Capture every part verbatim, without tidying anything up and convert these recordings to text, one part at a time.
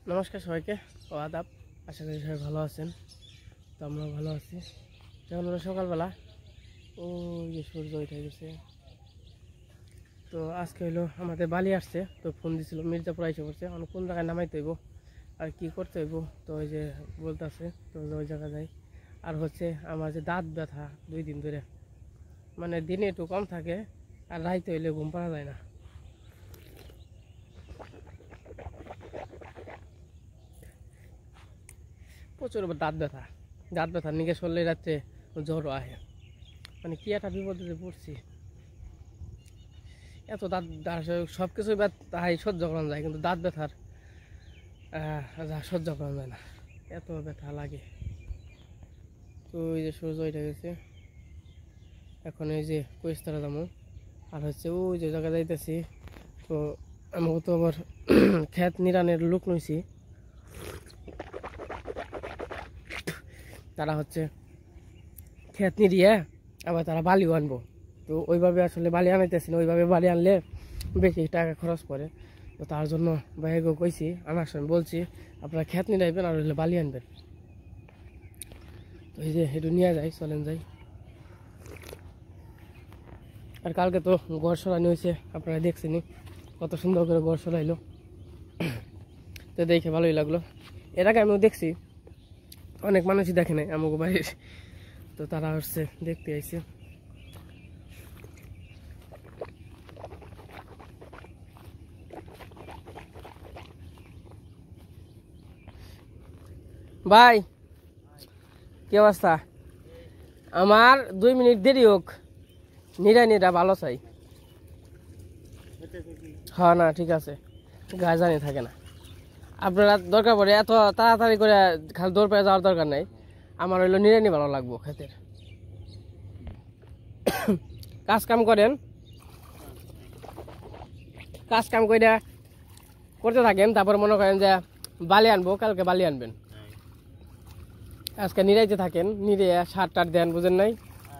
নমস্কার সবাইকে ও আদাব। আশা করি সবাই ভালো আছেন। তো আমরাও ভালো আছি। যেমন হলো সকালবেলা ও যে সূর্য উঠে গেছে। তো আজকে হলো আমাদের বালি আসছে, তো ফোন দিছিল মির্জাপুর এসে পড়ছে, অনেক কোন জায়গায় নামাইতে হইব আর কি করতে হইব, তো ওই যে বলতেছে তো ওই জায়গায় যাই। আর হচ্ছে আমার যে দাঁত ব্যথা দুই দিন ধরে, মানে দিনে একটু কম থাকে আর রাইতে হইলে ঘুম পাওয়া যায় না। প্রচুর দাঁত ব্যথা, দাঁত ব্যথা নিকে চললে রাত্রে জ্বরও আহে। মানে কি একটা বিপদে পড়ছি। এত দাঁত সব কিছু তাই সহ্য করানো যায়, কিন্তু দাঁত ব্যথার সহ্য করানো যায় না, এত ব্যথা লাগে। তো ওই যে সূর্য উঠে গেছে, এখন এই যে পরিষ্কার দামো আর হচ্ছে ওই যে জায়গা যাইতেছি। তো আমাকে তো আবার ক্ষেত নিরানের লোক নইছি, তারা হচ্ছে ক্ষেত নিরিয়ে আবার তারা বালিও আনবো। তো ওইভাবে আসলে বালি আনাইতেছি না, ওইভাবে বালি আনলে বেশি টাকা খরচ পড়ে। তো তার জন্য ভাইকে কইছি আনার সময় বলছি আপনারা ক্ষেত নিরাইবেন আর হলে বালি আনবেন। তো এই যে একটু নিয়ে যাই, চলেন যাই। আর কালকে তো ঘর সরানি হয়েছে, আপনারা দেখছেনি কত সুন্দর করে ঘর সরাইলো, তো দেখে ভালোই লাগলো। এর আগে আমিও দেখছি, অনেক মানুষই দেখে নাই আমাকে বাড়ির, তো তারা হচ্ছে দেখতে আইছে। ভাই কি অবস্থা? আমার দুই মিনিট দেরি হোক, নিরা নিরা ভালো চাই। হ্যাঁ না ঠিক আছে, গায়ে জানি থাকে না। আপনারা দরকার পড়ে এত তাড়াতাড়ি করে খালি দৌড় পেয়ে যাওয়ার দরকার নেই। আমার হইলো নিরানি ভালো লাগবো ক্ষেতের কাজ কাম করেন, কাজ কাম করে করতে থাকেন, তারপর মনে করেন যে বালি আনবো, কালকে বালি আনবেন, আজকে নিরাইতে থাকেন, নিরে সার টার দেন, বুঝেন নাই?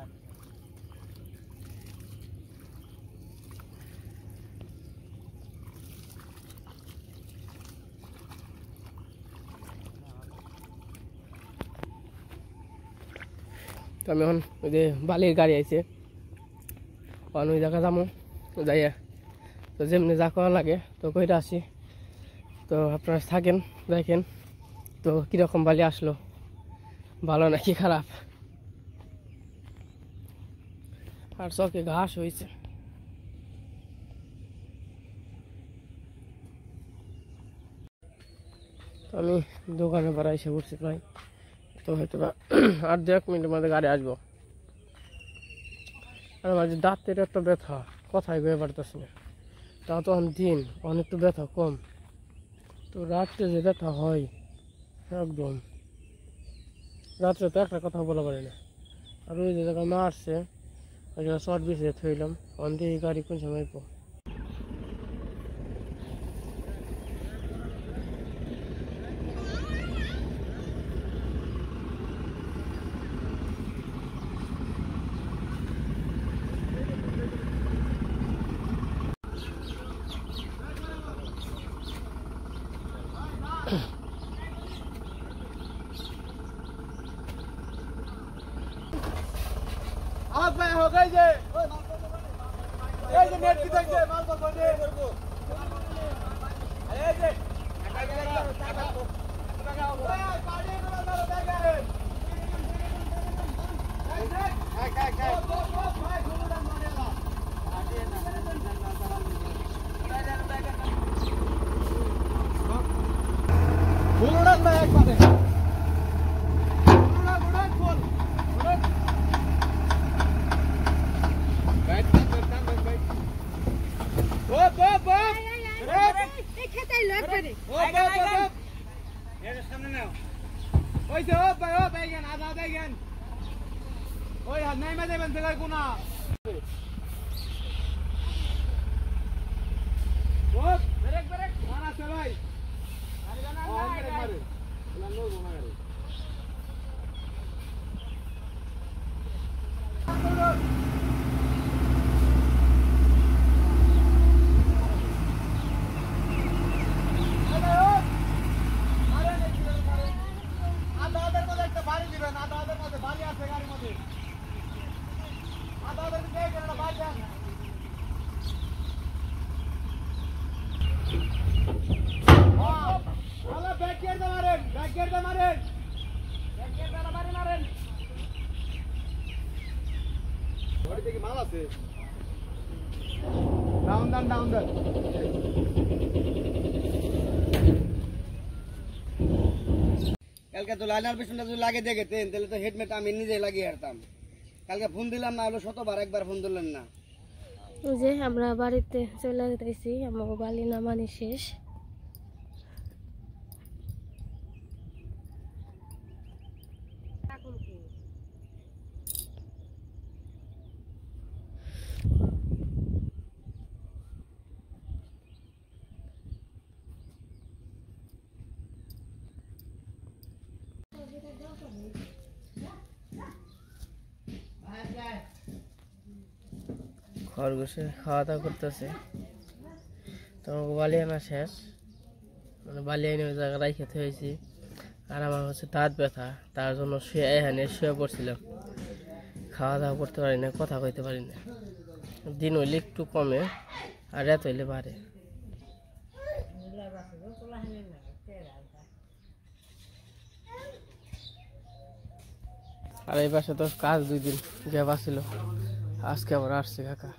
তো আমি এখন ওই যে বালির গাড়ি আইছে, অন ওই জায়গা যাবো যাইয়া, তো যেমনি যা করা লাগে তো কইটা আসি। তো আপনারা থাকেন দেখেন তো কীরকম বালি আসলো, ভালো নাকি খারাপ। আর চকে ঘাস হয়েছে। তো আমি দোকানে পরে এসে পড়ছি প্রায়, তো হয়তো বা আর দু এক মিনিটের মধ্যে গাড়ি আসবো। আর আমার যে দাঁতের একটা ব্যথা, কথাই বয়ে পারতেছি না, তা তো দিন অনেক তো ব্যথা কম, তো রাত্রে যে ব্যথা হয় একদম, রাত্রে তো একটা কথা বলা পারি না। আর ওই যে জায়গায় মারছে ওই জায়গায় শর্ট বিছিয়ে থইলাম, অন দিয়ে গাড়ি কোন সময় পো। आज भाई हो गई जे ए जे नेट की जे माल को कोने ए जे गाड़ी में लगा बैग है काय काय काय भाई घुमड़ा मारेगा आगे ना घुमड़ा बैग मारे ওই যে ও ভাই ও বাইগান আদা বাইগান ওই হাত নাই মাঝে বন্ধ কর কোনা ও ব্রেক ব্রেক মারা চল ভাই আরে না না মারে মারে না নো গোনা করে গেটটা মারেন এক গেটটা মারি মারেন বডিতে কি মাল আছে ডাউন ডাউন ডাউন ডাউন কালকে তো লাইনার পিছনটা যদি লাগিয়ে দেখেতেন তাহলে তো হেডমেট আমি নিজেই লাগিয়ে হারতাম কালকে ফোন দিলাম না হলো শতবার একবার ফোন দিলেন না ওই যে আমরা বাড়িতে চলে যেতেছি আমার বালি নামানি শেষ খরগোশে খাওয়া দাওয়া করতেছে তোমাকে বালি আনা শেষ মানে বালি এনে ওই জায়গায় রাইখেতে হয়েছি আর আমার হচ্ছে দাঁত ব্যথা তার জন্য শুয়ে এখানে শুয়ে পড়ছিলাম খাওয়া দাওয়া করতে পারি না কথা কইতে পারি না দিন হইলে একটু কমে আর রাত হইলে বাড়ে আর এই পাশে তো কাজ দুই দিন গ্যাপ ছিল আজকে আবার আসছে কাকা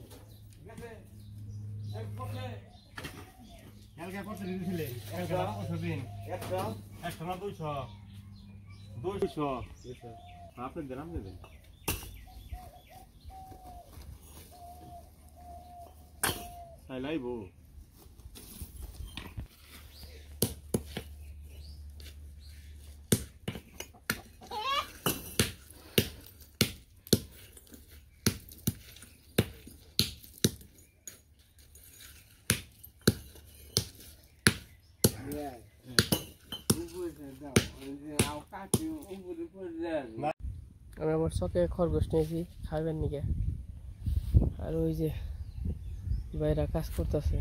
আমি আমার চকে খরগোশ নিয়েছি খাবেন নিকে আর ওই যে বাইরা কাজ করতেছে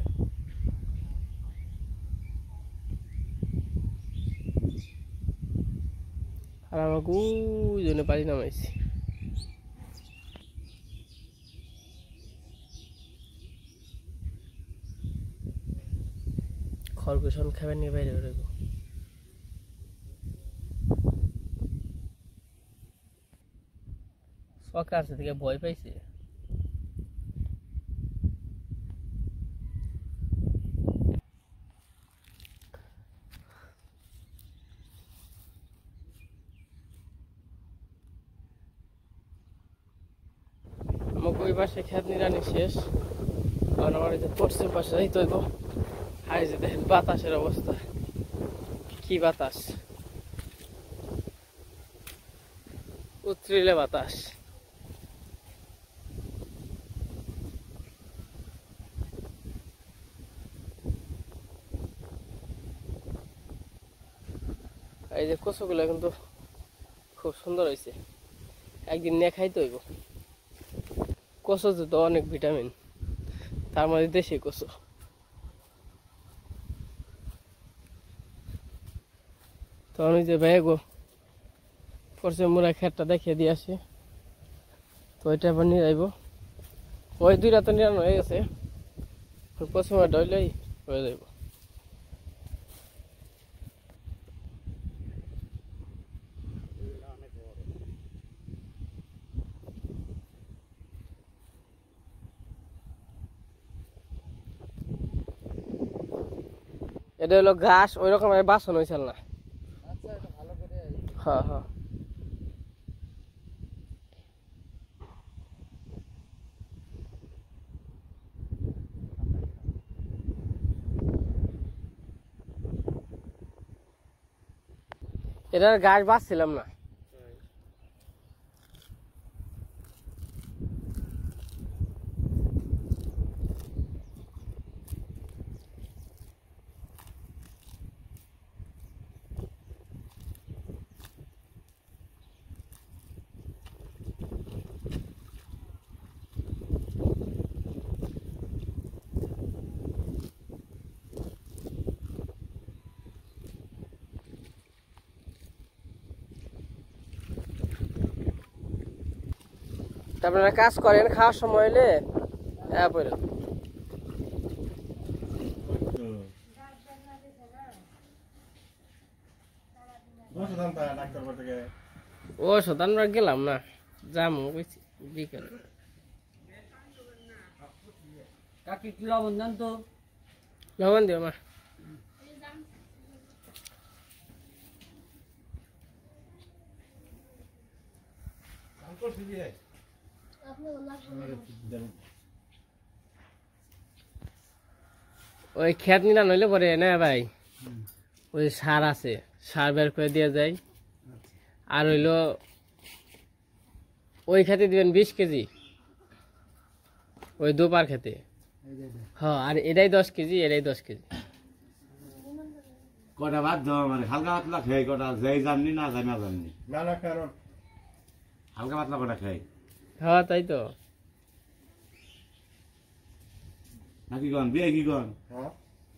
আর আমাকে ওই জন্য বাড়ি নামাইছি খরগোশ খাবেন নিয়ে বাইরে বেরোবো শখ আছে থেকে ভয় পাইছে আমাকে ওই পাশে খেত নিরানি শেষ আর আমার এই যে পশ্চিম পাশে যাইতে হইব হাই যে দেখেন বাতাসের অবস্থা কি বাতাস উতরিলে বাতাস এই যে কচুগুলো কিন্তু খুব সুন্দর হয়েছে একদিন নিয়ে খাইতে হইব কচুতে তো অনেক ভিটামিন তার মধ্যে দেশি কচু তো আমি যে ব্যাগও পড়ছে মোরা খেতটা দেখিয়ে দিয়ে আসি তো ওইটা আবার নিয়ে যাইব ওই দুইটা তো নিরানো হয়ে গেছে পশ্চিমা ডইলেই হয়ে যাইব এটা হলো ঘাস ওই রকম বাসন হয়েছিল না হ্যাঁ হ্যাঁ এটার গাছ বাঁচছিলাম না আপনারা কাজ করেন খাওয়ার সময় হলে ও শতান গেলাম না যামু কইছি বিকেলে কাকি কি লবণ দেন তো লবণ দিও মা ওই খেত নিলা নইলে পরে না ভাই ওই সার আছে সার বের করে দিয়ে যায় আর হইলো ওই খেতে দিবেন বিশ কেজি ওই দুপার খেতে হ্যাঁ আর এটাই দশ কেজি এটাই দশ কেজি কটা বাদ দাও মানে হালকা পাতলা খাই কটা যেই জাননি না জানি না জাননি না না কারণ হালকা পাতলা কটা খাই হ্যাঁ তাই তো নাকি কন বিয়ে কি কন হ্যাঁ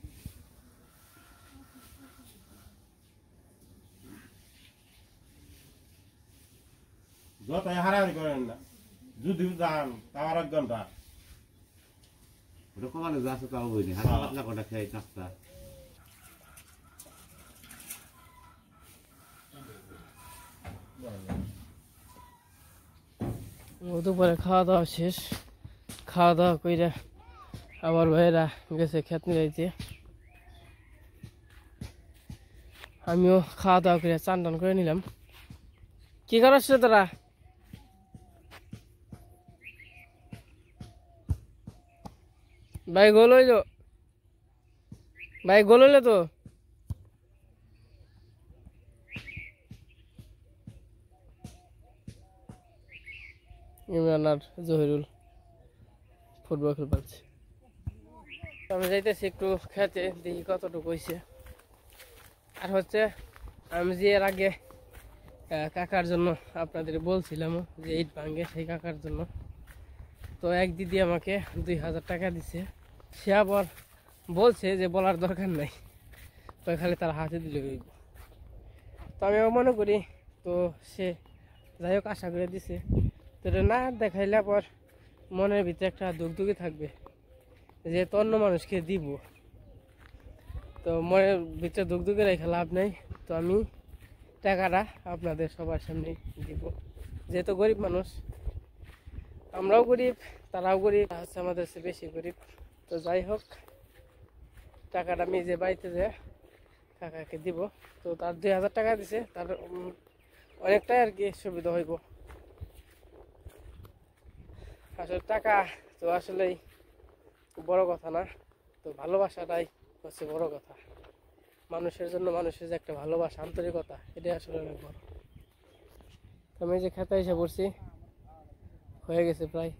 যত হারাহারি করেন না যদি যান তার এক ঘন্টা ওটা কমালে যা আছে তাও বইনি হালকা পাতলা কটা খাই নাস্তা ও দুপুরে খাওয়া দাওয়া শেষ খাওয়া দাওয়া কইরা আবার ভাইরা গেছে খেত নিয়ে আমিও খাওয়া দাওয়া করে চান টান করে নিলাম কি করাচ্ছ তোরা ভাই গোল হইল ভাই গোল হইলে তো ইমরান আর জহিরুল ফুটবল খেলছে আমি যাইতেছি একটু খেতে দেখি কতটুকু হয়েছে আর হচ্ছে আমি যে এর আগে কাকার জন্য আপনাদের বলছিলাম যে ইট ভাঙ্গে সেই কাকার জন্য তো এক দিদি আমাকে দুই হাজার টাকা দিছে সে আবার বলছে যে বলার দরকার নাই তো খালি তার হাতে দিলে হইব তো আমি মনে করি তো সে যাই হোক আশা করে দিছে তো না দেখাইলে পর মনের ভিতরে একটা দুগদুগি থাকবে যে তো অন্য মানুষকে দিব তো মনের ভিতরে দুগদুগি রেখে লাভ নেই তো আমি টাকাটা আপনাদের সবার সামনে দিব যেহেতু গরিব মানুষ আমরাও গরিব তারাও গরিব হচ্ছে আমাদের চেয়ে বেশি গরিব তো যাই হোক টাকাটা আমি যে বাড়িতে যে কাকাকে দিব তো তার দুই হাজার টাকা দিছে তার অনেকটাই আর কি সুবিধা হইব আসলে টাকা তো আসলেই বড় কথা না তো ভালোবাসাটাই হচ্ছে বড় কথা মানুষের জন্য মানুষের যে একটা ভালোবাসা আন্তরিকতা এটাই আসলে অনেক বড় আমি যে খেতে এসে পড়ছি হয়ে গেছে প্রায়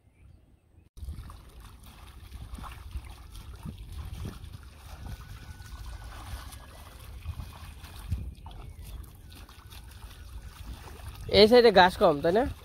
এই সাইডে ঘাস কম তাই না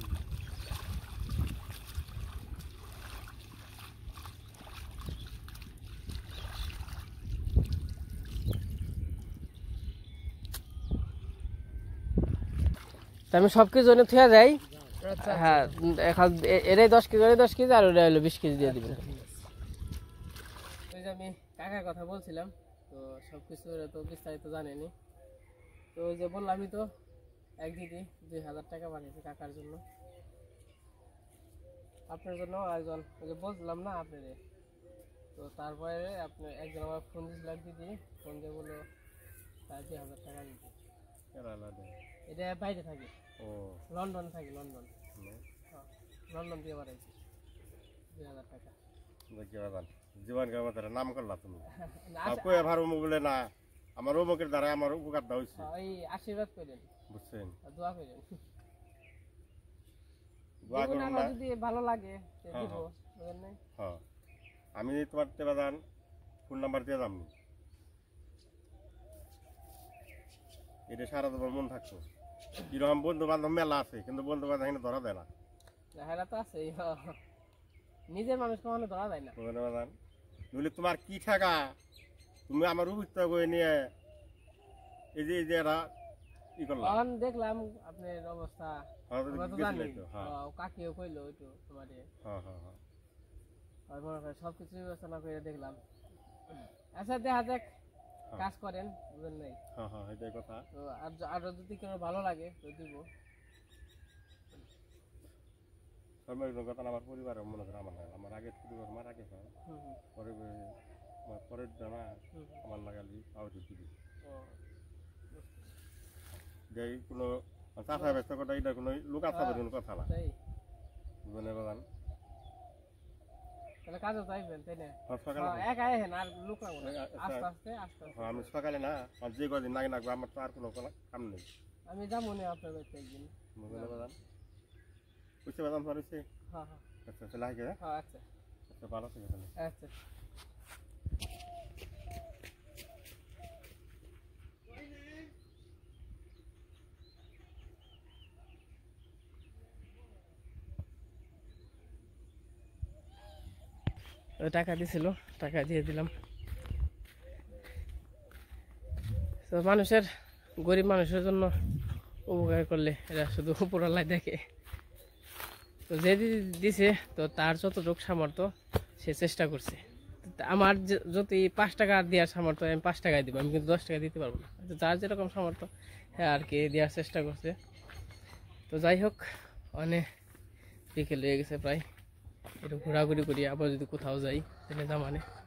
আমি সব কিছু জন্য থুয়া যাই হ্যাঁ এখন এটাই দশ কেজি এটাই দশ কেজি আর ওটা হলো বিশ কেজি দিয়ে দিবেন ওই যে আমি কাকার কথা বলছিলাম তো সব কিছু তো বিস্তারিত জানেনি তো ওই যে বললামই তো এক দিদি দুই হাজার টাকা পাঠিয়েছে কাকার জন্য আপনার জন্য একজন ওই যে বলছিলাম না আপনাদের তো তারপরে আপনি একজন আমার ফোন দিয়েছিলাম দিদি ফোন দিয়ে বললো তার দুই হাজার টাকা দিতে এটা বাইরে থাকে ও লন্ডন থাকে লন্ডন লন্ডন দিয়ে বাড়াইছি দুই হাজার টাকা জীবন নাম করলা তুমি কয়ে ভার অমুক বলে না আমার অমুকের দ্বারা আমার উপকার দেওয়া হয়েছে ওই আশীর্বাদ করেন বুঝছেন দোয়া করেন দোয়া করুন না যদি ভালো লাগে হ্যাঁ, দিব বুঝেন নাই হ্যাঁ আমি তোমার তেবা যান ফোন নাম্বার দিয়ে যাম এটা সারা তোমার মন থাকতো কিরকম বন্ধু বান্ধব মেলা আছে কিন্তু বন্ধু বান্ধব এখানে ধরা দেয় না হেরা তো আছে নিজের মানুষ কখনো ধরা যায় না নইলে তোমার কি থাকা তুমি আমার অভিজ্ঞতা করে নিয়ে এই যে এই যে এরা ই করলাম তখন দেখলাম আপনার অবস্থা হ্যাঁ, আমরা তো গেছিলে জানি তো, হ্যাঁ। আহ, কাকিও কইলো ওইটু তোমারে হ্যাঁ হ্যাঁ হ্যাঁ আর মনে হয় সবকিছু বিবেচনা করে দেখলাম আচ্ছা দেখা যাক কাজ করেন বুঝেন নাই। হ্যাঁ হ্যাঁ এটাই কথা। তো আর য- আর যদি কোনো ভালো লাগে তো দিব। ধর্মের কথা আমার পরিবারের মনে করে আমার লাগে। আমার আগের পরিবার মারা গেছে, হুম হুম পরে আমার পরের জানা হুম হুম। আমার লাগালি আউট দিবি ও, যে কোনো চাষা ব্যস্ত কথা এটা কোনো লোক আসাদের কোনো কথা না তাই বুঝলেন বাগান। তাহলে কাজে যাইবেন তাই না? সকালে হ্যাঁ, একা আইহেন আর লোক লাগবো না। আস্তে আস্তে আস্তে আস্তে আমি সকালে না আর যে কদিন নাকি নাকবো আমার তো আর কোনো কোনো কাম নেই আমি যাবো না আপনার বাড়িতে একদিন। বুঝলেন বাগান। বুঝতে পারলাম স্যার হচ্ছে হ্যাঁ হ্যাঁ আচ্ছা আচ্ছা লাগে হ্যাঁ আচ্ছা আচ্ছা ভালো থেকে তাহলে। আচ্ছা। ও টাকা দিছিল, টাকা দিয়ে দিলাম। তো মানুষের, গরিব মানুষের জন্য উপকার করলে এরা শুধু উপরওয়ালাই দেখে। তো যে দি- দিছে তো তার যতটুকু সামর্থ্য সে চেষ্টা করছে। তো আমার যে- যদি পাঁচ টাকা দেওয়ার সামর্থ্য হয়, আমি পাঁচ টাকায় দিব, আমি কিন্তু দশ টাকা দিতে পারবো না। তো যার যেরকম সামর্থ্য হ্যাঁ আর কি দেওয়ার চেষ্টা করছে। তো যাই হোক, অনেক বিকেল হয়ে গেছে প্রায়, একটু ঘোরাঘুরি করি, আবার যদি কোথাও যাই তাহলে দামানে